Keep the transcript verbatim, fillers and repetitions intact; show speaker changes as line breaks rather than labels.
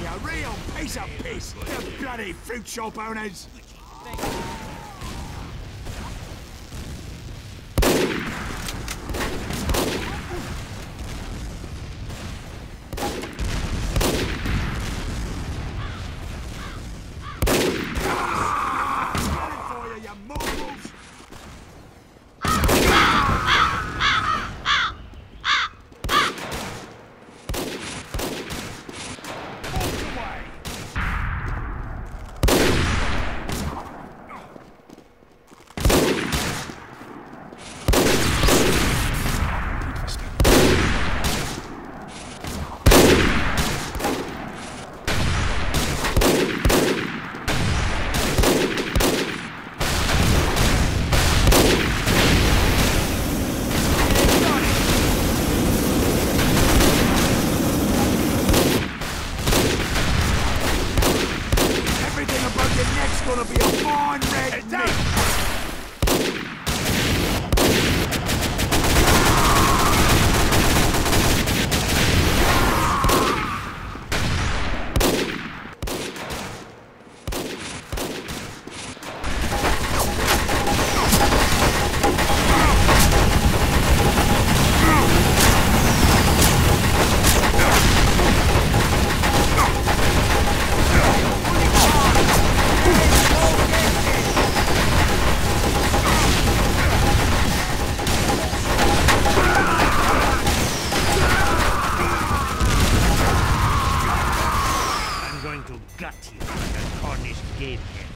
A real piece of piss, the bloody fruit shop owners! Gonna be a fine red meat.
Going to gut you like a Cornish gamehead.